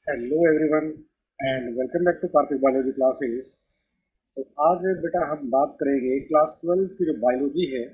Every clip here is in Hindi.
Hello everyone and welcome back to Kartik biology classes. तो आज बेटा हम बात करेंगे क्लास 12 की जो बायोलॉजी है,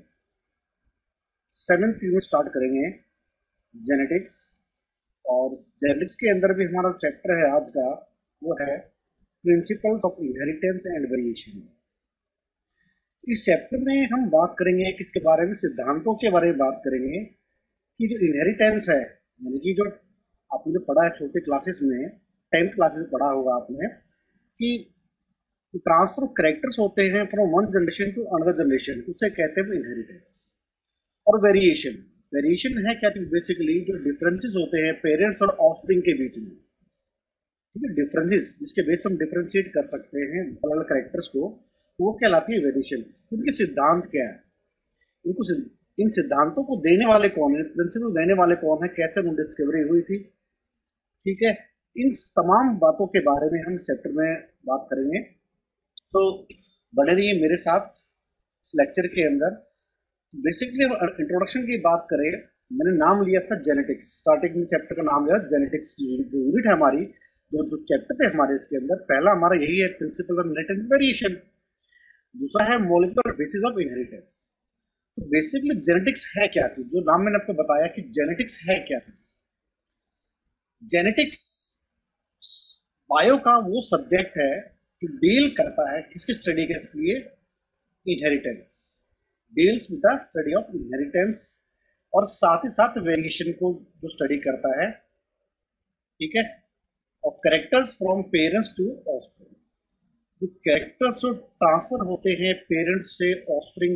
7th यूनिट स्टार्ट करेंगे जेनेटिक्स। और जेनेटिक्स के अंदर भी हमारा चैप्टर है आज का, वो है principles of inheritance and variation. इस चैप्टर में हम बात करेंगे किसके बारे में, सिद्धांतों के बारे में बात करेंगे कि जो इनहेरिटेंस है, यानी कि जो आपने जो पढ़ा है छोटे क्लासेस में, 10th क्लासेस में पढ़ा होगा आपने कि ट्रांसफर ऑफ कैरेक्टर्स होते हैं from one generation to another generation, उसे कहते हैं इनहेरिटेंस। और वेरिएशन, वेरिएशन है क्या चीज, बेसिकली जो डिफरेंसेस होते हैं पेरेंट्स और ऑफस्प्रिंग के बीच में, ठीक है, डिफरेंसेस जिसके बेस हम डिफरेंशिएट कर सकते हैं अलग अलग कैरेक्टर्स को, वो कहलाती है वेरिएशन। इनके सिद्धांत क्या है, इनको इन सिद्धांतों को देने वाले कौन है, प्रिंसिपल देने वाले कौन है, कैसे उनकी डिस्कवरी हुई थी, ठीक है। इन तमाम बातों के बारे में हम चैप्टर में बात करेंगे, तो बने रहिए मेरे साथ इस लेक्चर के अंदर। बेसिकली इंट्रोडक्शन की बात करें, मैंने नाम लिया था जेनेटिक्स, स्टार्टिंग में चैप्टर का नाम लिया जेनेटिक्स। जो यूनिट है हमारी, जो चैप्टर थे हमारे इसके अंदर, पहला हमारा यही है प्रिंसिपल ऑफ इनहेरिटेंस वेरिएशन, दूसरा है मॉलिक्यूलर बेसिस ऑफ इनहेरिटेंस। तो बेसिकली जेनेटिक्स है क्या चीज, जो नाम मैंने आपको बताया कि जेनेटिक्स है क्या चीज। जेनेटिक्स बायो का वो सब्जेक्ट है जो डील करता है किसकी स्टडी के लिए, inheritance, deals with the study of inheritance, और साथ ही साथ वेरिएशन को जो स्टडी करता है, ठीक है, of characters from parents to offspring. जो कैरेक्टर्स जो ट्रांसफर होते हैं पेरेंट्स से ऑफस्प्रिंग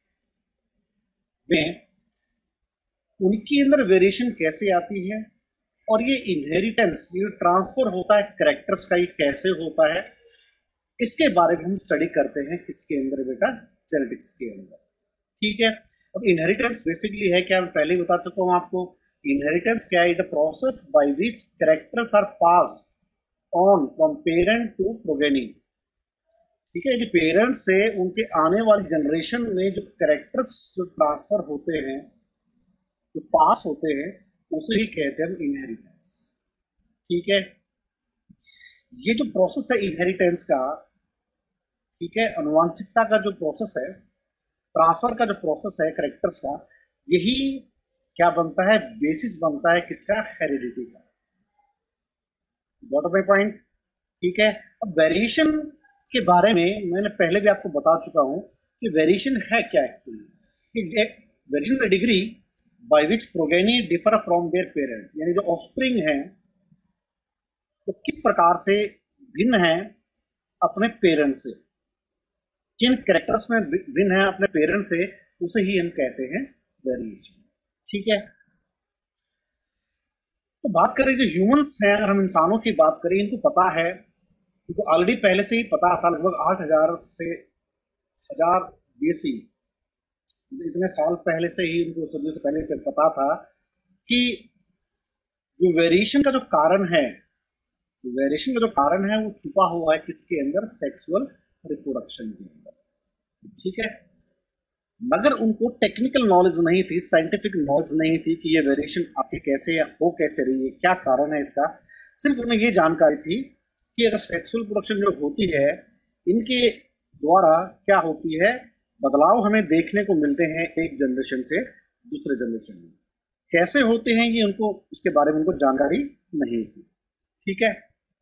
में, उनके अंदर वेरिएशन कैसे आती है, और ये इनहेरिटेंस, ये ट्रांसफर होता है कैरेक्टर्स का, ये कैसे होता है, इसके बारे में हम स्टडी करते हैं किसके अंदर बेटा, जेनेटिक्स के अंदर, ठीक है। अब इनहेरिटेंस बेसिकली है क्या, मैं पहले ही बता चुका हूं आपको। इनहेरिटेंस क्या है, the process by which characters are passed on from parent to progeny, ठीक है। पेरेंट्स से उनके आने वाली जनरेशन में जो कैरेक्टर्स जो ट्रांसफर होते हैं, जो पास होते हैं, उसे ही कहते हैं इनहेरिटेंस, ठीक है। ये जो प्रोसेस है इनहेरिटेंस का, ठीक है, अनुवांशिकता का जो प्रोसेस है, ट्रांसफर का जो प्रोसेस है कैरेक्टर्स का, यही क्या बनता है, बेसिस बनता है किसका, हेरिडिटी का। गॉट माय पॉइंट, ठीक है। अब वेरिएशन के बारे में मैंने पहले भी आपको बता चुका हूं कि वेरिएशन है क्या actually. Variation the degree by which progeny differ from their parents, यानी जो ऑफस्प्रिंग है तो किस प्रकार से भिन्न है अपने पेरेंट्स से, किन कैरेक्टर्स में भिन्न है अपने पेरेंट्स से, उसे ही हम कहते हैं वेरिएशन, ठीक है। तो बात करें जो ह्यूमंस हैं, अगर हम इंसानों की बात करें, इनको पता है, इनको ऑलरेडी पहले से ही पता था, लगभग 8000 से 1000 BC, इतने साल पहले से ही इनको, सदियों से पहले पता था कि जो वेरिएशन का जो कारण है, वेरिएशन का जो कारण है वो छुपा हुआ है किसके अंदर, सेक्सुअल रिप्रोडक्शन के अंदर, ठीक है। मगर उनको टेक्निकल नॉलेज नहीं थी, साइंटिफिक नॉलेज नहीं थी कि ये वेरिएशन आपके कैसे हो, कैसे रही है, क्या कारण है इसका। सिर्फ उन्हें ये जानकारी थी कि अगर सेक्सुअल प्रोडक्शन जो होती है, इनके द्वारा क्या होती है, बदलाव हमें देखने को मिलते हैं एक जनरेशन से दूसरे जनरेशन में। कैसे होते हैं ये उनको, इसके बारे में उनको जानकारी नहीं थी, ठीक है।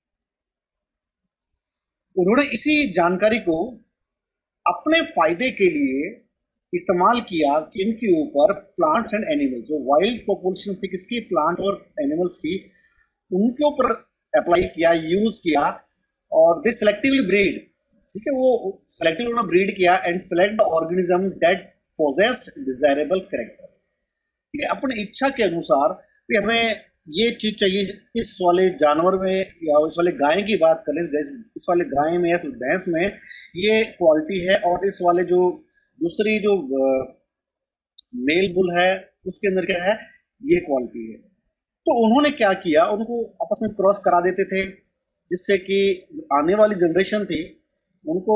उन्होंने इसी जानकारी को अपने फायदे के लिए इस्तेमाल किया कि इनके ऊपर प्लांट्स एंड एनिमल्स, जो वाइल्ड पॉपुलेशन थी किसकी, प्लांट और एनिमल्स की, उनके ऊपर अप्लाई किया, यूज किया, और दे सेलेक्टिवली ब्रीड, ठीक है, वो सेलेक्टिवली उन्होंने ब्रीड किया and select the organism that possessed desirable characters, ठीक है। अपनी इच्छा के अनुसार कि हमें ये चीज चाहिए, इस वाले जानवर में या इस वाले गाय की बात करें, इस वाले गाय में या भैंस में ये क्वालिटी है, और इस वाले जो दूसरी जो मेल बुल है उसके अंदर क्या है, ये क्वालिटी है। तो उन्होंने क्या किया, उनको आपस में क्रॉस करा देते थे, जिससे कि आने वाली जनरेशन थी उनको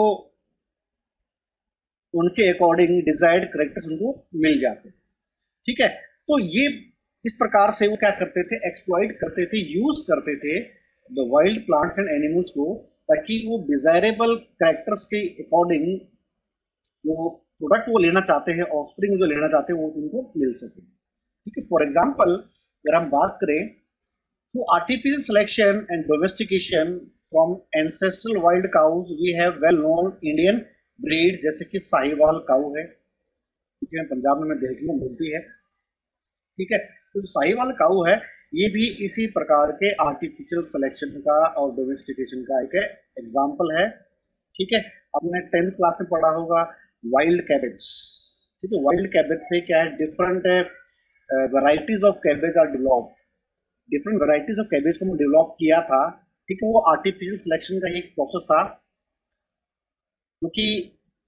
उनके अकॉर्डिंग डिजायर्ड कैरेक्टर्स उनको मिल जाते, ठीक है। तो ये इस प्रकार से वो क्या करते थे, एक्सप्लॉइट करते थे, यूज करते थे the wild plants and animals को, ताकि वो डिजायरेबल कैरेक्टर्स के अकॉर्डिंग जो प्रोडक्ट वो लेना चाहते हैं, ऑफस्प्रिंग जो लेना चाहते हैं, वो उनको मिल सके। ठीक है, फॉर एग्जाम्पल अगर हम बात करें तो artificial selection and domestication from ancestral wild cows we have well known Indian breed, जैसे कि साहिवाल काऊ है, क्योंकि पंजाब में देखने को मिलती है। ठीक है, तो साहिवाल काऊ है, ये भी इसी प्रकार के आर्टिफिशियल सिलेक्शन का और डोमेस्टिकेशन का एक एग्जाम्पल है। ठीक है, आपने 10th क्लास में पढ़ा होगा वाइल्ड कैबेज। ठीक है, वाइल्ड कैबेज से क्या है, different varieties of cabbage are developed, different varieties of cabbage को डेवलप किया था। ठीक है, वो आर्टिफिशियल सिलेक्शन का एक प्रोसेस था, क्योंकि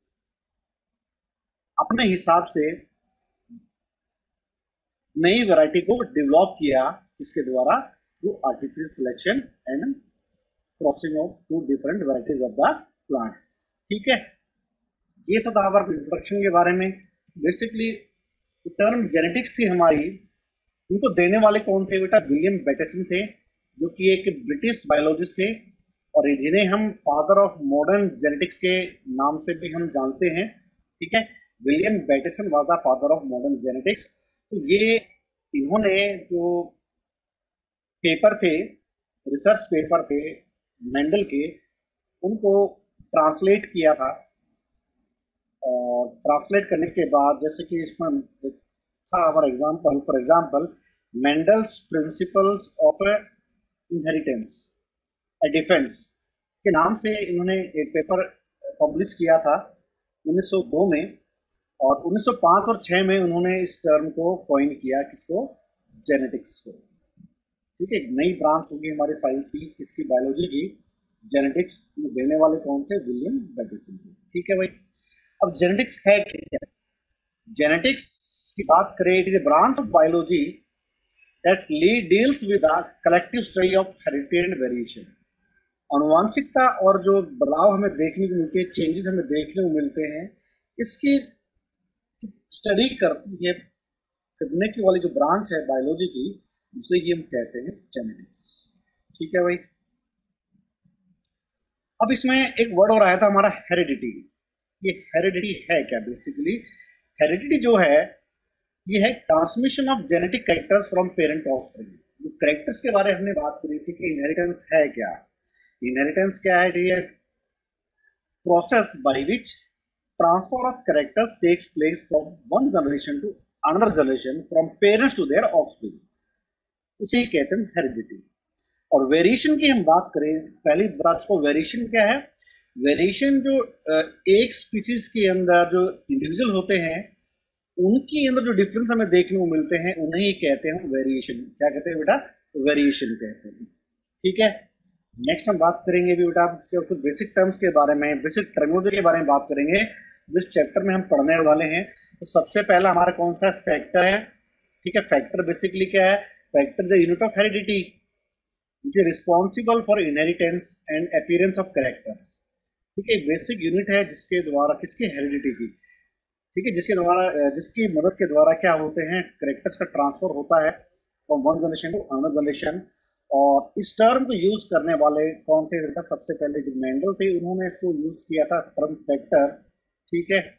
अपने हिसाब से नई वैरायटी को डेवलप किया, इसके द्वारा through artificial selection and crossing of two different varieties of the plant. ठीक है, ये तो था हमारे इंट्रोडक्शन के बारे में। बेसिकली टर्म जेनेटिक्स थी हमारी, इनको देने वाले कौन थे बेटा, विलियम बैटेसन थे, जो कि एक ब्रिटिश बायोलॉजिस्ट थे, और जिन्हें हम फादर ऑफ मॉडर्न जेनेटिक्स के नाम से भी हम जानते हैं। ठीक है, William Bateson was the father of modern genetics. तो ये इन्होंने जो पेपर थे, रिसर्च पेपर थे मेंडल के, उनको ट्रांसलेट किया था, और ट्रांसलेट करने के बाद जैसे कि इसमें था हमारा example, for example Mendel's principles of inheritance a defence के नाम से इन्होंने एक पेपर पब्लिश किया था 1902 में, और 1905 और 6 में उन्होंने इस टर्म को कॉइन किया, किसको, जेनेटिक्स को। ठीक है, एक नई ब्रांच होगी हमारे साइंस की, किसकी, बायोलॉजी की, जेनेटिक्स। देने वाले कौन थे, विलियम बैटेसन थे। ठीक है भाई, अब जेनेटिक्स है क्या? जेनेटिक्स की बात करें, it is a branch of biology that deals with the collective study of heredity and variation. अनुवांशिकता और जो बदलाव हमें देखने को मिलते हैं, चेंजेस हमें देखने को मिलते हैं, इसकी स्टडी करती है, करने की वाली जो ब्रांच है बायोलॉजी की, उसे ही हम कहते हैं जेनेटिक्स। ठीक है भाई, अब इसमें एक वर्ड और आया था हमारा हेरिडिटी। ये हेरिडिटी है क्या? बेसिकली हेरिडिटी जो है, ये है transmission of genetic characters from parent to offspring. जो कैरेक्टर्स के बारे में हमने बात करी थी कि इनहेरिटेंस है क्या, इनहेरिटेंस क्या है, ये process by which transfer of characters takes place from one generation to another generation, from parents to their offspring, उसे कहते हैं हेरिडिटी। और वेरिएशन की हम बात करें, पहली ब्रांच को वेरिएशन क्या है, वेरिएशन जो एक स्पीसीज के अंदर जो इंडिविजुअल होते हैं, उनके अंदर जो डिफरेंस हमें देखने को मिलते हैं, उन्हें ही कहते हैं वेरिएशन। क्या कहते हैं बेटा? वेरिएशन कहते हैं। ठीक है, नेक्स्ट हम बात करेंगे भी बेटा कुछ बेसिक टर्म्स के बारे में, बेसिक टर्मिनोलॉजी के बारे में बात करेंगे जिस चैप्टर में हम पढ़ने वाले हैं। तो सबसे पहला हमारा कौन सा फैक्टर है? ठीक है, फैक्टर बेसिकली क्या है, factor the unit of heredity which is responsible for inheritance and appearance of characters। ठीक है, बेसिक यूनिट है जिसके द्वारा, किसकी, हेरिडिटी की। ठीक है, जिसके द्वारा, जिसकी मदद के द्वारा क्या होते हैं, कैरेक्टर्स का ट्रांसफर होता है from one generation to another generation. और इस टर्म को यूज करने वाले कौन थे बेटा? सबसे पहले जो मेंडल थे, उन्होंने इसको यूज किया था टर्म फैक्टर। ठीक है,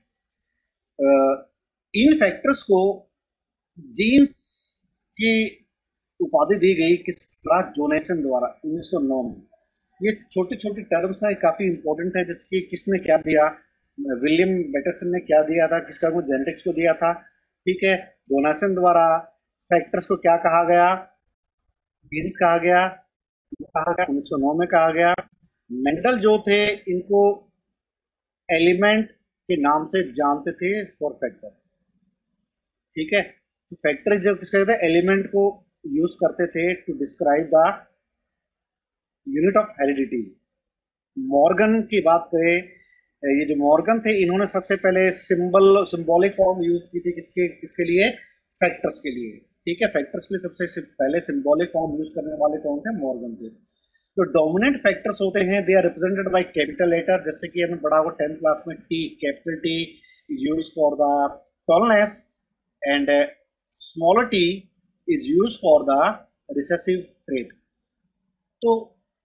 इन फैक्टर्स को जीन्स की उपाधि दी गई किस तरह? जोनेसन द्वारा 1909 में। ये छोटी छोटी टर्म्स हैं, काफी इंपॉर्टेंट है, जिसकी किसने क्या दिया, विलियम बैटेसन ने क्या दिया था, किस टर्म को, जेनेटिक्स को दिया था। ठीक है, जोनेसन द्वारा फैक्टर्स को क्या कहा गया, जीन्स कहा गया, 1909 में कहा गया। मेंडल जो थे, इनको एलिमेंट के नाम से जानते थे फॉर फैक्टर। ठीक है, तो फैक्टर जो किसका कहते हैं, एलिमेंट को यूज करते थे to describe the unit of heredity. Morgan की बात करें, ये जो मॉर्गन थे, इन्होंने सबसे पहले सिंबॉलिक फॉर्म यूज की थी, किसके लिए? फैक्टर्स के लिए। ठीक है, फैक्टर्स के लिए सबसे पहले सिंबॉलिक फॉर्म यूज करने वाले कौन थे? मॉर्गन थे। तो डोमिनेंट फैक्टर्स होते हैं, they are represented by capital letter, जैसे कि हमने पढ़ा हुआ 10th क्लास में, T, capital T use for the tallness and smaller T is used for the recessive trait। तो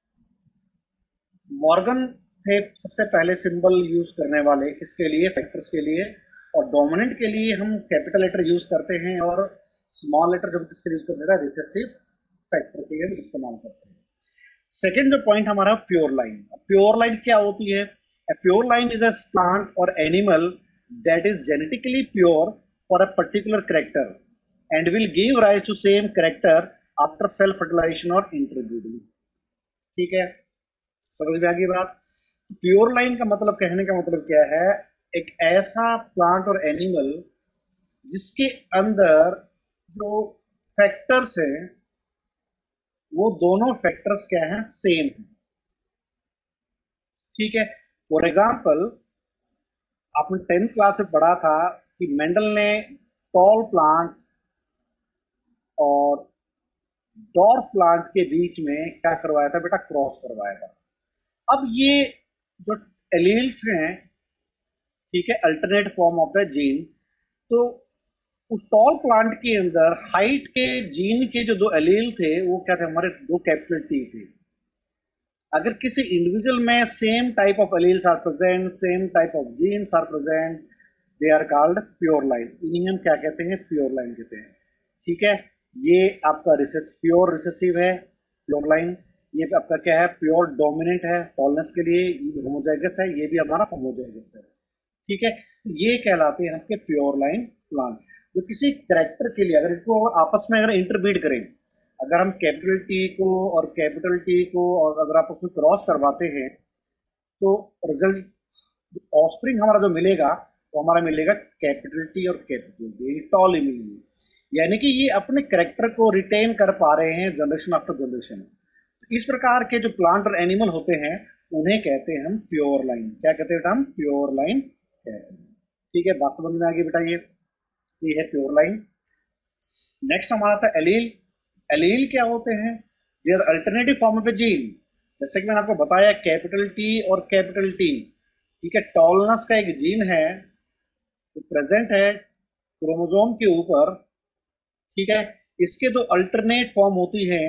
मॉर्गन थे सबसे पहले सिंबल यूज करने वाले, किसके लिए, फैक्टर्स के लिए, और डोमिनेंट के लिए हम कैपिटल लेटर यूज करते हैं, और स्मॉल लेटर जब किसके यूज करते हैं, रिसेसिव फैक्टर के लिए इस्तेमाल करते हैं। सेकेंड जो पॉइंट हमारा प्योर लाइन। प्योर लाइन क्या होती है? A pure line is a plant or animal that is genetically pure for a particular character and will give rise to same character after self fertilization or interbreeding। ठीक है, समझ में आ गई बात? प्योर लाइन का मतलब, कहने का मतलब क्या है, एक ऐसा प्लांट और एनिमल जिसके अंदर जो फैक्टर्स हैं वो दोनों फैक्टर्स क्या हैं, सेम है। ठीक है, फॉर एग्जाम्पल आपने 10th क्लास में पढ़ा था कि मेंडल ने टॉल प्लांट और डॉर्फ प्लांट के बीच में क्या करवाया था बेटा, क्रॉस करवाया था। अब ये जो एलील्स हैं, ठीक है, alternate form of the gene, तो उस टॉल प्लांट के अंदर हाइट के जीन के जो दो एलील थे वो क्या थे, हमारे दो कैपिटल टी थे। अगर किसी इंडिविजुअल में same type of alleles are present, same type of genes are present, they are called pure line. इन्हीं हम क्या कहते हैं, प्योर लाइन कहते हैं। ठीक है, ये आपका प्योर रिसेसिव है प्योर लाइन। ये आपका क्या है, प्योर डोमिनेंट है टॉलनेस के लिए, होमोजाइगस है, ये भी हमारा होमोजाइगस है। ठीक है, ये कहलाते हैं आपके प्योर लाइन प्लांट। जो किसी कैरेक्टर के लिए अगर इनको आपस में अगर इंटरब्रीड करें, अगर हम कैपिटल टी को और कैपिटल टी को और अगर आप उसमें क्रॉस करवाते हैं तो रिजल्ट ऑस्प्रिंग हमारा जो मिलेगा वो हमारा मिलेगा कैपिटल टी और कैपिटल टी, टॉल इमिली। यानी कि ये अपने कैरेक्टर को रिटेन कर पा रहे हैं जनरेशन आफ्टर जनरेशन। इस प्रकार के जो प्लांट और एनिमल होते हैं उन्हें कहते हैं हम प्योर लाइन। क्या कहते हैं बेटा, हम प्योर लाइन कहते हैं। ठीक है, बात समझ में आ गई बेटा? ये है प्योर लाइन। नेक्स्ट हमारा था एलील। एलील क्या होते हैं, they are alternative form of a gene. जैसे कि मैंने आपको बताया कैपिटल टी और कैपिटल टी, ठीक है, टॉलनेस का एक जीन है जो प्रेजेंट है क्रोमोसोम के ऊपर। ठीक है, इसके दो अल्टरनेट फॉर्म होती हैं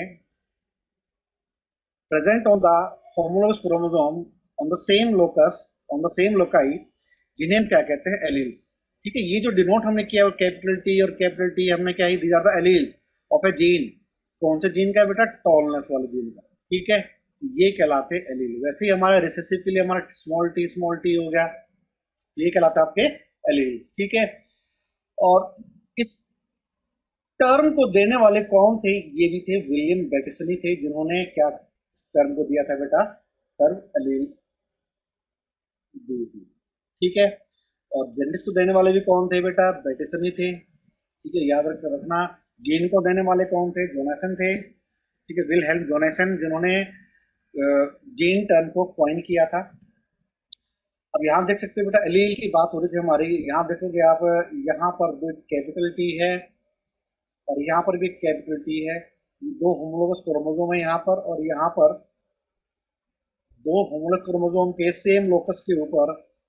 present on the homologous chromosome on the same locus, on the same loci, जिन्हें हम क्या कहते हैं, एलील्स। ठीक है, ये जो डिनोट हमने किया कैपिटल टी और कैपिटल टी हमने क्या ही दिया था, एलील्स ऑफ ए जीन। कौन से जीन का है बेटा, टॉलनेस वाले जीन का। ठीक है, ये कहलाते हैं एलील। वैसे ही हमारे रिसेसिव के लिए हमारा स्मॉल टी हो गया, ये कहलाता है आपके एलील्स। ठीक है, और इस टर्म को देने वाले कौन थे, ये भी थे विलियम बैटिसनी थे, जिन्होंने क्या टर्म को दिया था बेटा, टर्म एलील दी थी। ठीक है, और जेनेटिक्स को देने वाले भी कौन थे बेटा, बैटिसनी थे। ठीक है, याद रखना। जीन को देने वाले कौन थे, जोनासन थे। ठीक है, विलहेल्म जोनासन, जिन्होंने जीन टर्म को कॉइन किया था। अब यहाँ देख सकते हो बेटा, एलील की बात हो रही थी हमारी। यहाँ देखोगे आप, यहाँ पर दो कैपिटल टी है और यहाँ पर भी कैपिटल टी है। दो होमोलोगस क्रोमोसोम है यहाँ पर, और यहाँ पर दो होमोलोगस क्रोमोसोम के सेम लोकस के ऊपर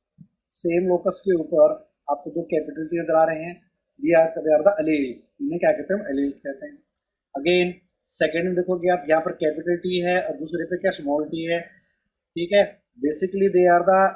आपको दो कैपिटल टी नजर आ रहे हैं। They are the alleles. इन्हें क्या कहते हैं, एलील्स कहते हैं। अगेन सेकेंड में देखोगे आप, यहाँ पर कैपिटल टी है और दूसरे पे क्या, स्मॉल टी है। ठीक है, basically they are the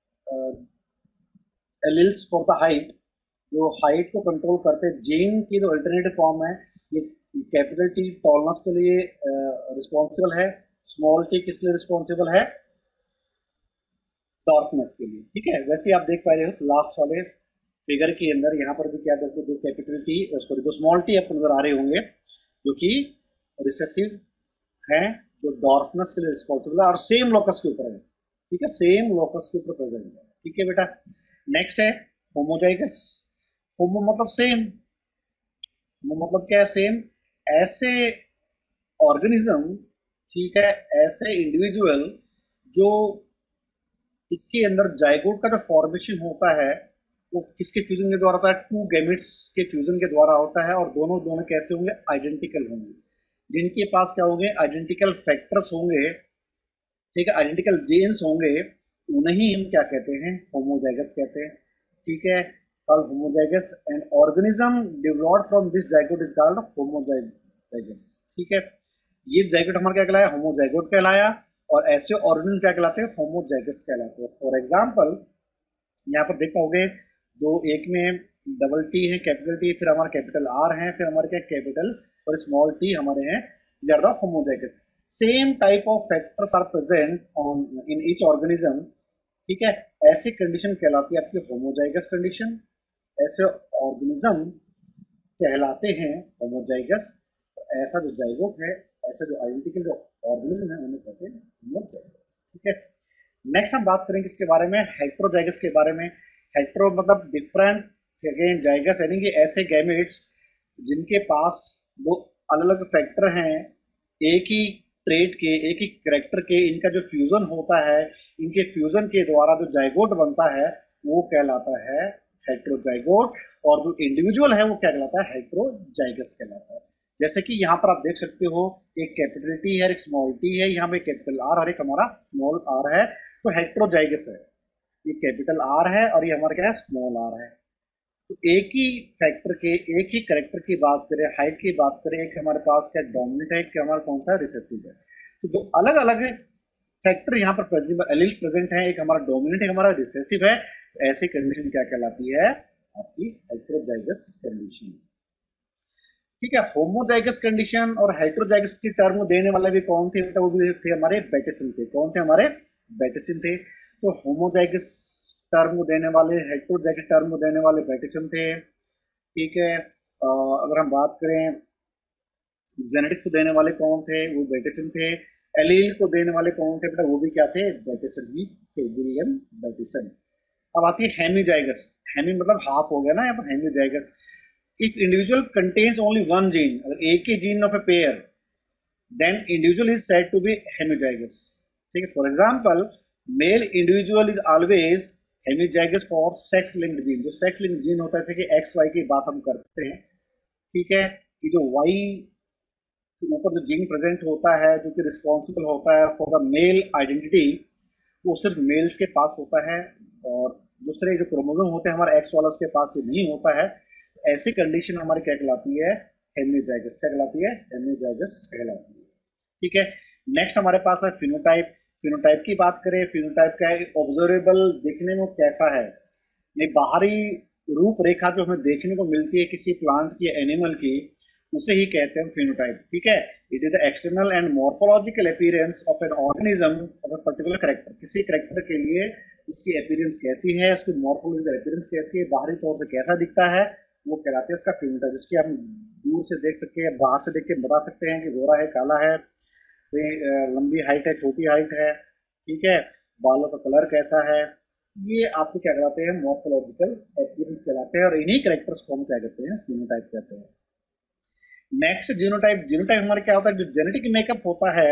alleles for the height, जो हाइट को कंट्रोल करते हैं। जीन की जो अल्टरनेटिव फॉर्म है, ये कैपिटल टी टॉलनेस के लिए रिस्पॉन्सिबल है, स्मॉल टी किस लिए रिस्पॉन्सिबल है, डार्कनेस के लिए। ठीक है, वैसे आप देख पा रहे हो लास्ट वाले फिगर के अंदर यहाँ पर भी क्या देखो, दो कैपिटल टी सॉरी दो स्मॉल टी आपको नजर आ रहे होंगे, जो कि रिसेसिव हैं, जो डार्कनेस के लिए रिस्पॉन्सिबल है और सेम लोकस के ऊपर है। ठीक है, सेम लोकस के ऊपर प्रेजेंट है। ठीक है बेटा, नेक्स्ट है होमोजाइगस। होमो मतलब सेम, होमो मतलब क्या है, सेम। ऐसे ऑर्गेनिज्म, ठीक है, ऐसे इंडिविजुअल जो इसके अंदर जाइगोट का जो फॉर्मेशन होता है वो किसके फ्यूजन के द्वारा होता है, टू गैमेट्स के फ्यूजन के द्वारा होता है, और दोनों दोनों कैसे होंगे, आइडेंटिकल होंगे। जिनके पास क्या होंगे, आइडेंटिकल फैक्टर्स होंगे, ठीक है, आइडेंटिकल जीन्स होंगे, उन्हें हम क्या कहते हैं, होमोजाइगस कहते हैं। ठीक है, called homozygous and organism developed from this zygote is called homozygous. ठीक है, ये जाइगोट हमारा क्या कहलाया, होमोजाइगोट कहलाया, और ऐसे ऑर्गेनिज्म क्या कहलाते हैं, होमोजाइगस कहलाते हैं। फॉर एग्जाम्पल यहाँ पर देख पाओगे दो, एक में डबल टी है, कैपिटल टी, फिर हमारा कैपिटल आर है, फिर हमारे क्या कैपिटल और स्मॉल टी हमारे हैं, these are the homozygous. Same type of factors are present on in each organism, ठीक है। ऐसी कंडीशन कहलाती है आपकी होमोजाइगस कंडीशन। ऐसे ऑर्गेनिज्म कहलाते हैं होमोजाइगस। ऐसा जो जाइगोट है, ऐसा जो आइडेंटिकल जो ऑर्गेनिज्म है उन्हें कहते हैं होमोजाइगस, ठीक है। नेक्स्ट हम बात करेंगे इसके बारे में, हेटेरोजाइगस के बारे में। हेटेरो मतलब डिफरेंट, अगेन जाइगस यानी कि ऐसे गैमेट्स जिनके पास दो अलग अलग फैक्टर हैं, एक ही ट्रेट के, एक ही कैरेक्टर के, इनका जो फ्यूजन होता है, इनके फ्यूजन के द्वारा जो जाइगोट बनता है वो कहलाता है हेटेरोजाइगोट, और जो इंडिविजुअल है वो क्या कहलाता है, हेटेरोजाइगस कहलाता है। जैसे कि यहाँ पर आप देख सकते हो एक कैपिटल टी है, एक स्मॉल टी है, यहाँ पे कैपिटल आर और एक हमारा स्मॉल आर है, तो हेटेरोजाइगस है। ये कैपिटल आर है और ये हमारा क्या है, स्मॉल आर है। तो एक ही फैक्टर के, एक ही कैरेक्टर की बात करें, हाइट की बात करें, एक हमारे पास क्या डोमिनेंट है, एक हमारा कौन सा रिसेसिव है। तो दो अलग अलग फैक्टर यहाँ पर एलील्स प्रेजेंट है, एक हमारा डोमिनेंट, एक हमारा रिसेसिव है। ऐसी कंडीशन क्या कहलाती है, आपकी हेटेरोजाइगस कंडीशन, ठीक है। होमोजाइगस कंडीशन और हेटेरोजाइगस की टर्म देने वाले भी कौन थे, वो भी थे हमारे बेटेसिन थे। कौन थे, हमारे बेटेसिन थे। तो होमोजाइगस टर्म देने वाले, हेटेरोजाइगस टर्म देने वाले बेटेसिन थे, ठीक है। अगर हम बात करें जेनेटिक्स को देने वाले कौन थे, वो बेटेसिन थे। एलील को देने वाले कौन थे बेटा, वो भी क्या थे, बेटेसिन ही थे, विलियम बेटेसिन। अब आती है हेमीजाइगस। हेमी मतलब हाफ हो गया ना यहाँ पर, hemizygous. If individual contains only one gene, अगर एक ही gene of a pair, then individual is said to be homozygous, ठीक है। For example male individual is always hemizygous for sex linked gene. जो सेक्स लिंक्ड जीन होता है, जैसे कि एक्स वाई की बात हम करते हैं, ठीक है। कि जो वाई के ऊपर जो जीन प्रेजेंट होता है, जो कि रिस्पॉन्सिबल होता है फॉर द मेल आइडेंटिटी, वो सिर्फ मेल्स के पास होता है, और दूसरे जो क्रोमोसोम होते हैं हमारे एक्स वाला, उसके पास ये नहीं होता है। ऐसी कंडीशन हमारी क्या कहलाती है, हेमीजाइगस। क्या कहलाती है, हेमीजाइगस कहलाती है, ठीक है। नेक्स्ट हमारे पास है फिनोटाइप। फिनोटाइप की बात करें, फिनोटाइप का ऑब्जर्वेबल, देखने में कैसा है, ये बाहरी रूपरेखा जो हमें देखने को मिलती है किसी प्लांट की, एनिमल की, उसे ही कहते हैं फिनोटाइप, ठीक है। It is the external and morphological appearance of an organism of a particular character. किसी कैरेक्टर के लिए उसकी अपीयरेंस कैसी है, उसकी मॉर्फोलॉजिकल अपीयरेंस कैसी है, बाहरी तौर से कैसा दिखता है, वो कहलाते हैं उसका फिनोटाइप। जिसकी हम दूर से देख सकते हैं, बाहर से देख के बता सकते हैं कि गोरा है, काला है, लंबी हाइट है, छोटी हाइट है, ठीक है, बालों का कलर कैसा है, ये आपको क्या कहलाते हैं, मॉर्फोलॉजिकल अपीयरेंस कहलाते हैं, और इन्हीं कैरेक्टर्स को हम क्या कहते हैं, फिनोटाइप कहते हैं। Next genotype. जीनोटाइप हमारे क्या होता है, जो जेनेटिक मेकअप होता है,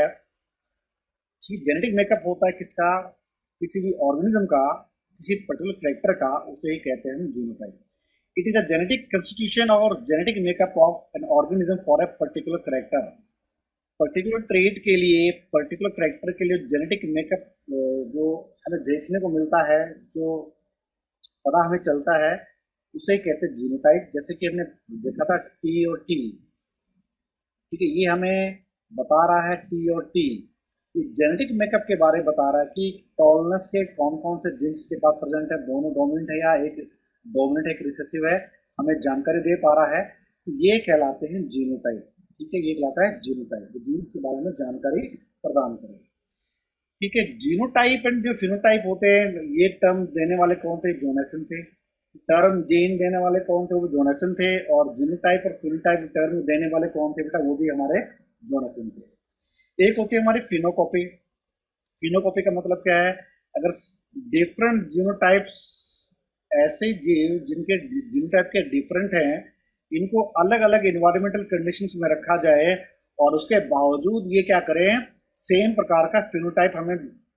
जेनेटिक मेकअप होता है किसका, किसी भी ऑर्गेनिज्म का, किसी पर्टिकुलर कैरेक्टर का, उसे ही कहते हैं genotype. It is a genetic constitution or genetic makeup of an organism for a particular character. Particular trait के लिए, पर्टिकुलर कैरेक्टर के लिए जेनेटिक मेकअप जो हमें देखने को मिलता है, जो पता हमें चलता है, उसे कहते हैं जीनोटाइप। जैसे कि हमने देखा था टी और टी, ठीक है, ये हमें बता रहा है टी और टी, ये जेनेटिक मेकअप के बारे में बता रहा है कि टॉलनेस के कौन कौन से जीन्स के पास प्रेजेंट है, दोनों डोमिनेंट है या एक डोमिनेंट एक रिसेसिव है, हमें जानकारी दे पा रहा है, तो ये कहलाते हैं जीनोटाइप, ठीक है। ये कहलाता है जीनोटाइप, जीन्स के बारे में जानकारी प्रदान करें, ठीक है। जीनोटाइप एंड जो फिनोटाइप होते हैं, ये टर्म देने वाले कौन थे, जोनासन थे। टर्म जीन देने वाले कौन थे, वो जोनासन थे। और जीनोटाइप और फिनोटाइप टर्म देने वाले कौन थे बेटा, वो भी हमारे जोनासन थे। एक होती है हमारी फिनोकॉपी। फिनोकॉपी का मतलब क्या है, अगर डिफरेंट जीनोटाइप्स, ऐसे जीव जिनके जीनोटाइप के डिफरेंट हैं, इनको अलग अलग इन्वायरमेंटल कंडीशंस में रखा जाए, और उसके बावजूद ये क्या करें, सेम प्रकार का फिनोटाइप हमें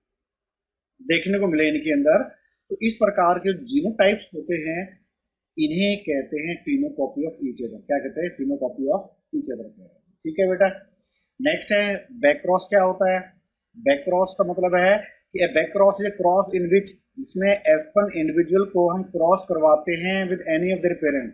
देखने को मिले इनके अंदर, तो इस प्रकार के जीनोटाइप्स होते हैं, इन्हें कहते हैं फिनोकॉपी ऑफ ईच अदर। क्या कहते हैं, फिनोकॉपी ऑफ ईच अदर, ठीक है बेटा। नेक्स्ट है बैकक्रॉस। क्या होता है, बैकक्रॉस का मतलब है कि ए बैकक्रॉस इज ए क्रॉस इन विच, जिसमें F1 इंडिविजुअल को हम क्रॉस करवाते हैं with any of their parent,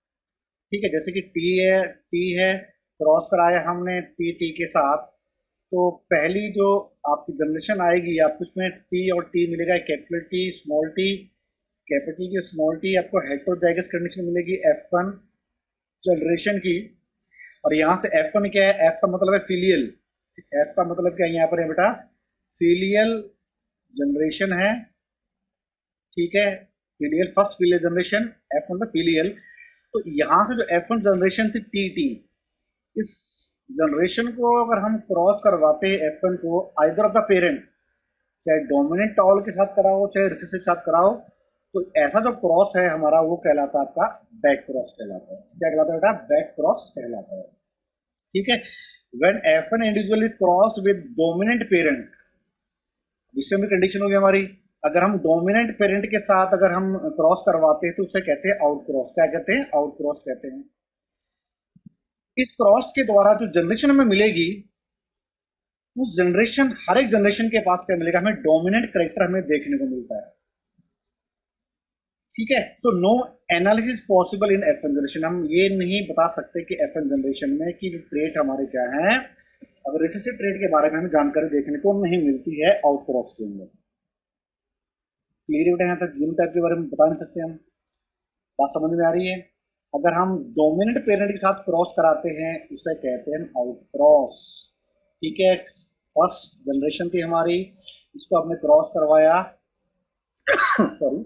ठीक है। जैसे कि टी है, क्रॉस कराया हमने टी के साथ, तो पहली जो आपकी जनरेशन आएगी, आपको उसमें टी और टी मिलेगा, capital T, small T, capital की स्मॉल टी, आपको हेटेरोजाइगस कंडीशन मिलेगी F1 जनरेशन की। और यहाँ से F1 क्या है, F का मतलब है फिलियल, F का मतलब क्या है यहाँ पर है बेटा, फिलियल जनरेशन है, ठीक है, filial, first filial generation, F मतलब फिलियल। तो यहाँ से जो F1 जनरेशन थी टी, इस जनरेशन को अगर हम क्रॉस करवाते हैं F1 को आइदर ऑफ द पेरेंट, चाहे डोमिनेंट टॉल के साथ कराओ चाहे रिसेसिव के साथ कराओ, तो ऐसा जो क्रॉस है हमारा वो कहलाता है आपका बैक क्रॉस कहलाता है। क्या कहलाता है बेटा, बैक क्रॉस कहलाता है, ठीक है। When F1 individually crossed with dominant parent, इसमें भी कंडीशन होगी हमारी, अगर हम डोमिनेंट पेरेंट के साथ अगर हम क्रॉस करवाते हैं तो उसे कहते हैं आउट क्रॉस। क्या कहते हैं, आउट क्रॉस कहते हैं। इस क्रॉस के द्वारा जो जनरेशन हमें मिलेगी, उस जनरेशन, हर एक जनरेशन के पास क्या मिलेगा, हमें डोमिनेंट कैरेक्टर हमें देखने को मिलता है, ठीक है। So no analysis possible in F1 generation. हम ये नहीं बता सकते कि F1 जनरेशन में कि ट्रेट हमारे क्या है, अगर रिसेसिव ट्रेट के बारे में हमें जानकारी देखने को नहीं मिलती है आउट क्रॉस के अंदर। क्लियर बेटा, यहाँ तक जीनोटाइप के बारे में बता नहीं सकते हम, बात समझ में आ रही है। अगर हम डोमिनेंट पेरेंट के साथ क्रॉस कराते हैं उसे कहते हैं आउट क्रॉस, ठीक है। फर्स्ट जनरेशन थी हमारी, इसको हमने क्रॉस करवाया सॉरी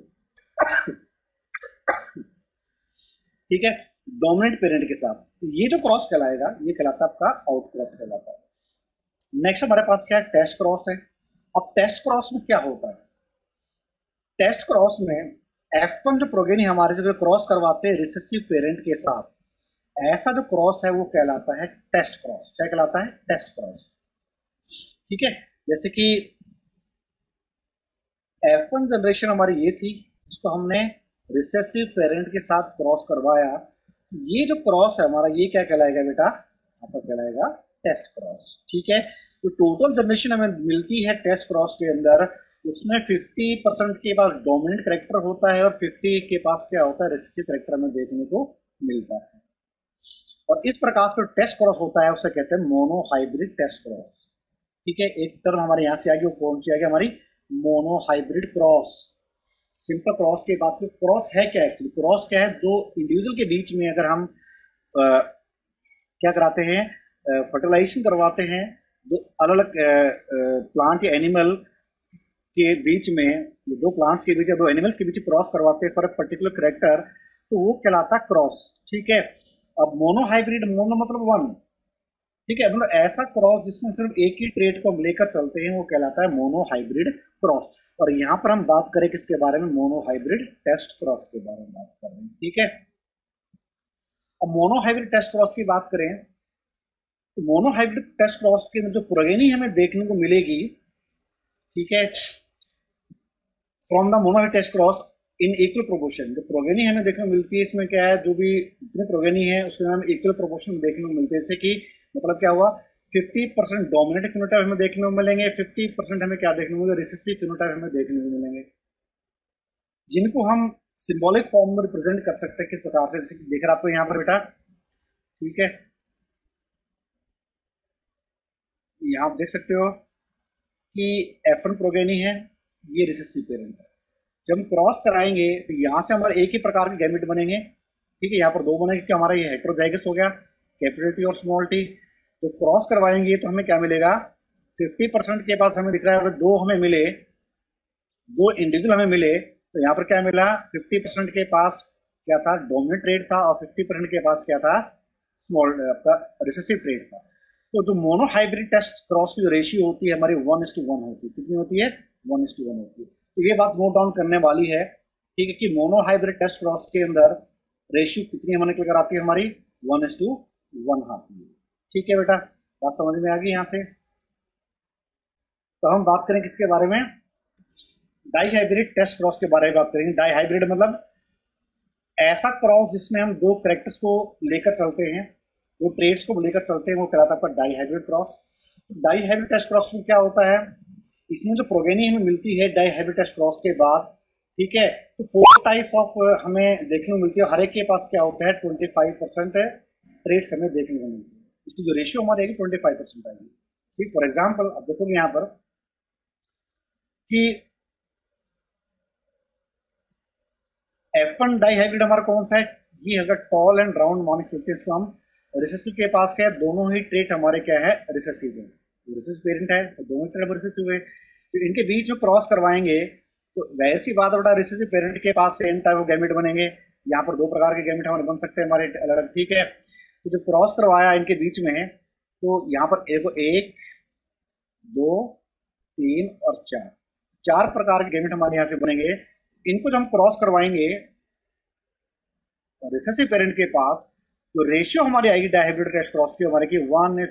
ठीक है, डोमिनेंट पेरेंट के साथ, ये जो क्रॉस कहलाएगा ये कहलाता है आपका आउट क्रॉस कहलाता है। नेक्स्ट हमारे पास क्या है, टेस्ट क्रॉस है। अब टेस्ट क्रॉस में क्या होता है, टेस्ट क्रॉस में F1 जो प्रोगेनी हमारे जो क्रॉस करवाते हैं रिसेसिव पेरेंट के साथ, ऐसा जो क्रॉस है वो कहलाता है टेस्ट क्रॉस। क्या कहलाता है, टेस्ट क्रॉस, ठीक है। जैसे कि F1 जनरेशन हमारी ये थी, इसको हमने रिसेसिव पेरेंट के साथ क्रॉस करवाया, ये जो क्रॉस है हमारा ये क्या कहलाएगा बेटा, आपका कहलाएगा टेस्ट क्रॉस, ठीक है। तो टोटल जनरेशन हमें मिलती है टेस्ट क्रॉस के अंदर, उसमें 50% के पास डोमिनेंट कैरेक्टर होता है और 50 के पास क्या होता है, रिसेसिव कैरेक्टर हमें देखने को मिलता है। और इस प्रकार से टेस्ट क्रॉस होता है उसे कहते हैं मोनो हाइब्रिड टेस्ट क्रॉस, ठीक है। एक टर्म हमारे यहाँ से आ गई, वो कौन सी आ गई हमारी, monohybrid cross. Simple cross के बाद में क्रॉस है क्या, एक्चुअली क्रॉस क्या है, दो इंडिविजुअल के बीच में अगर हम क्या कराते हैं, फर्टिलाइजेशन करवाते हैं, दो अलग अलग प्लांट या एनिमल के बीच में, दो प्लांट्स के बीच या दो एनिमल्स के बीच क्रॉस करवाते हैं फॉर अ पर्टिकुलर कैरेक्टर, तो वो कहलाता है क्रॉस, ठीक है। अब मोनो हाइब्रिड, मोनो मतलब वन, ठीक है, मतलब ऐसा क्रॉस जिसमें सिर्फ एक ही ट्रेट को हम लेकर चलते हैं वो कहलाता है मोनो हाइब्रिड क्रॉस। और यहाँ पर हम बात करें किसके बारे में, मोनो हाइब्रिड टेस्ट क्रॉस के बारे में बात कर रहे हैं, ठीक है। अब मोनो हाइब्रिड टेस्ट क्रॉस की बात करें तो मोनो हाइब्रिड टेस्ट क्रॉस के जो प्रोगेनी हमें देखने को मिलेगी, ठीक है, from the monohybrid test cross in equal proportion, जो प्रोगेनी हमें देखने को मिलती है इसमें क्या है, जो भी जितने प्रोगेनी है उसके हमें इक्वल प्रोपोर्शन देखने को मिलते हैं। जैसे कि मतलब क्या हुआ, 50% डोमिनेंट फिनोटाइप हमें देखने को मिलेंगे, 50% हमें क्या देखने को मिलेंगे, रिसेसिव फिनोटाइप हमें देखने को मिलेंगे, जिनको हम सिंबॉलिक फॉर्म में रिप्रेजेंट कर सकते हैं किस प्रकार से, जैसे देख रहे आपको यहाँ पर बेटा, ठीक है, यहाँ आप देख सकते हो कि F1 प्रोगेनी है, ये रिसेसिव पेरेंट है। जब हम क्रॉस कराएंगे तो यहाँ से हमारे एक ही प्रकार के गैमेट बनेंगे, ठीक है, यहाँ पर दो बनेंगे क्योंकि हमारा ये हेटेरोजाइगस हो गया, कैपिटल टी और स्मॉल टी। तो क्रॉस करवाएंगे तो हमें क्या मिलेगा, 50% के पास हमें दिख रहा है, अगर दो हमें मिले, दो इंडिविजुअल हमें मिले, तो यहाँ पर क्या मिला, 50% के पास क्या था, डोमिनेंट ट्रेड था, और 50% के पास क्या था, स्मॉल आपका रिसेसिव ट्रेड था। तो जो मोनो हाइब्रिड टेस्ट क्रॉस की जो रेशियो होती है हमारी 1:1 होती है, कितनी होती है, 1:1 होती है। तो ये बात नोट डाउन करने वाली है, ठीक है, कि मोनो हाइब्रिड टेस्ट क्रॉस के अंदर रेशियो कितनी हमें निकल कर आती है, हमारी 1:1 आती है, ठीक है बेटा, बात समझ में आ गई यहाँ से। तो हम बात करें किसके बारे में, डाई हाइब्रिड टेस्ट क्रॉस के बारे में बात करेंगे। डाई हाइब्रिड मतलब ऐसा क्रॉस जिसमें हम दो कैरेक्टर्स को लेकर चलते हैं, दो ट्रेड्स को लेकर चलते हैं, वो कहलाता है dihybrid cross. Dihybrid test cross में क्या होता है, इसमें जो प्रोगेनी हमें मिलती है डाई हाइब्रिड टेस्ट क्रॉस के बाद, ठीक है, तो 4 टाइप ऑफ हमें देखने को मिलती है, हर एक के पास क्या होता है 25% ट्रेड्स हमें देखने को मिलती है, इसकी जो रेशियो हमारी आएगी 25% आएगी। ठीक, फॉर एग्जाम्पल अब देखोगे यहाँ पर कि F1 डाइहाइब्रिड हमारा कौन सा है, ये अगर टॉल एंड राउंड मान के चलते हैं, इसको हम रिसेसिव के पास क्या है, दोनों ही ट्रेट हमारे क्या है, रिसेसिव है, रिसेसिव पेरेंट है तो दोनों ट्रेट रिसेसिव है, तो इनके बीच में क्रॉस करवाएंगे तो वैसी बात बेटा रिसेसिव पेरेंट के पास सेम टाइप ऑफ गैमेट बनेंगे। यहाँ पर दो प्रकार के गैमेट हमारे बन सकते हैं हमारे अलग अलग, ठीक है। तो जब क्रॉस करवाया इनके बीच में तो यहाँ पर एक, दो, तीन और चार, चार प्रकार के गैमेट हमारे यहाँ से बनेंगे। इनको जब हम क्रॉस करवाएंगे रिसेसिव पेरेंट के पास तो रेशियो हमारी आएगी डायहाइब्रिड टेस्ट क्रॉस की हमारे की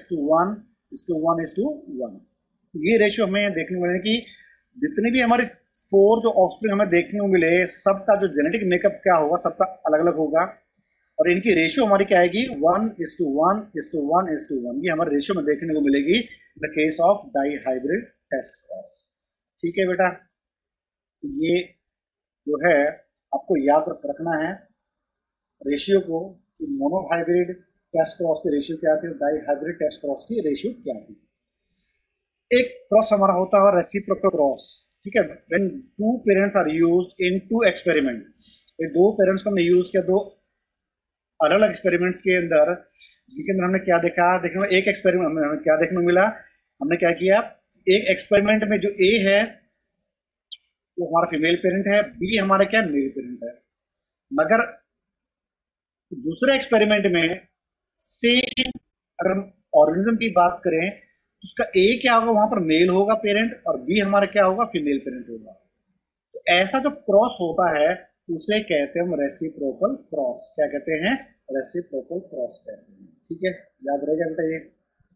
1:1:1:1। ये रेशियो हमें देखने को मिलेगा कि जितने भी हमारे 4 जो ऑफस्प्रिंग हमें देखने को मिले सबका जो जेनेटिक मेकअप क्या होगा सबका अलग अलग होगा और इनकी रेशियो हमारी क्या आएगी 1:1:1:1। ये हमारे रेशियो में देखने को मिलेगी in the case of dihybrid test cross. ठीक है बेटा, ये जो है आपको याद रखना है रेशियो को कि मोनोहाइब्रिड टेस्ट क्रॉस की रेशियो क्या थी, डाइहाइब्रिड टेस्ट क्रॉस की रेशियो क्या थी। एक क्रॉस हमारा होता है रेसिप्रोकल क्रॉस, ठीक है, when two parents are used in two experiment. ये दो पेरेंट्स को हमने यूज किया दो अलग अलग एक्सपेरिमेंट्स के अंदर, जिसके अंदर हमने क्या देखा, देखो एक एक्सपेरिमेंट हमें क्या देखने को मिला, हमने क्या किया, एक एक्सपेरिमेंट में जो ए है वो हमारा फीमेल पेरेंट है, बी हमारा क्या मेल पेरेंट है, मगर दूसरे एक्सपेरिमेंट में सेम अगर हम ऑर्गेनिज्म की बात करें तो उसका ए क्या होगा, वहां पर मेल होगा पेरेंट और बी हमारा क्या होगा, फीमेल पेरेंट होगा। तो ऐसा जो क्रॉस होता है उसे कहते हैं हम रेसिप्रोकल क्रॉस। क्या कहते हैं, रेसिप्रोकल क्रॉस कहते हैं। ठीक है, याद रहेगा बेटा। ये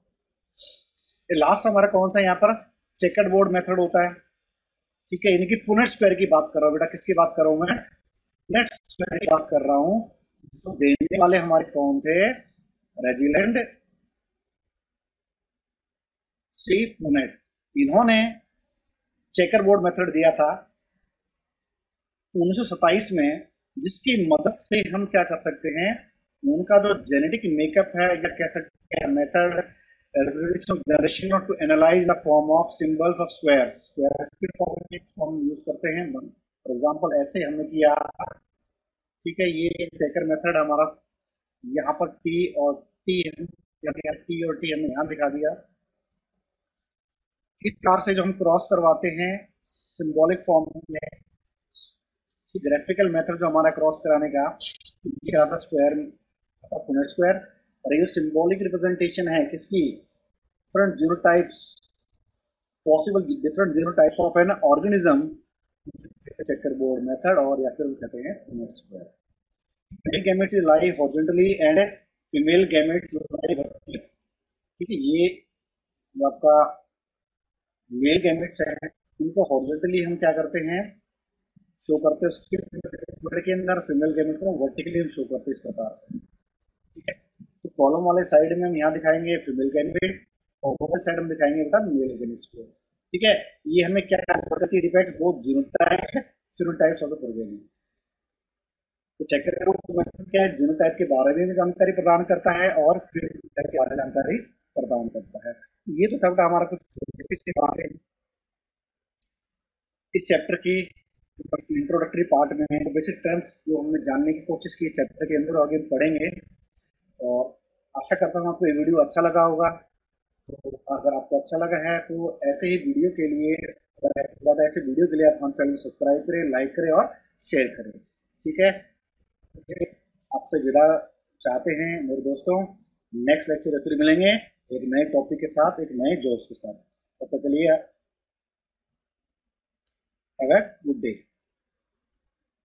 लास्ट हमारा कौन सा यहाँ पर चेकर्ड बोर्ड मेथड होता है। ठीक है, इनकी पुनेट स्क्वायर की बात कर रहा हूँ बेटा, किसकी बात कर रहा हूँ मैं, पुनेट स्क्वायर की बात कर रहा हूँ। इसको देने वाले हमारे कौन थे, रेजिलैंड सी पुनेट। इन्होंने चेकर बोर्ड मेथड दिया था 1927 में, जिसकी मदद से हम क्या कर सकते हैं, उनका जो जेनेटिक मेकअप है या कह सकते हैं method generation to analyse the form of symbols of squares, square के फॉर्म यूज करते हैं। फॉर एग्जांपल ऐसे हमने किया, ठीक है, ये चेकर मेथड हमारा यहाँ पर टी और टी हमने यहाँ दिखा दिया। इस कार से जो हम क्रॉस करवाते हैं सिंबॉलिक फॉर्म में, ग्राफिकल मेथड जो हमारा क्रॉस कराने का स्क्वायर पुनेट स्क्वायर, और ये सिंबॉलिक रिप्रेजेंटेशन है किसकी, different genotypes, possible different genotypes of an organism, checkerboard method, और या फिर कहते हैं Punnett square. Male gametes lie horizontally and female gametes lie vertically. ठीक है, ये जो आपका मेल गैमेट्स है इनको हॉरिजॉन्टली हम क्या करते हैं, शो करते हैं उसके के अंदर, फीमेल गैमेट को वर्टिकली हम शो करते हैं इस प्रकार से। ठीक है, तो कॉलम वाले साइड में हम यहाँ दिखाएंगे फीमेल गैमेट और ओवर साइड में दिखाएंगे बेटा मेल गैमेट्स को। ठीक है, ये हमें क्या करती है, depend both genotypes of the progeny. तो चेकर क्या है, जीनोटाइप के बारे में जानकारी प्रदान करता है और फिर के बारे में जानकारी प्रदान करता है। ये तो था हमारा कुछ बात है इस चैप्टर की इंट्रोडक्टरी पार्ट में। तो बेसिक टर्म्स जो हमने जानने की कोशिश की इस चैप्टर के अंदर, आगे पढ़ेंगे। और आशा करता हूँ आपको ये वीडियो अच्छा लगा होगा। तो अगर आपको अच्छा लगा है तो ऐसे ही वीडियो के लिए ऐसे वीडियो के लिए आप हमारे चैनल को सब्सक्राइब करें, लाइक करें और शेयर करें। ठीक है, आपसे विदा चाहते हैं मेरे दोस्तों। नेक्स्ट लेक्चर में फिर मिलेंगे एक नए टॉपिक के साथ, एक नए जोश के साथ। तब तक के लिए हैव अ गुड डे।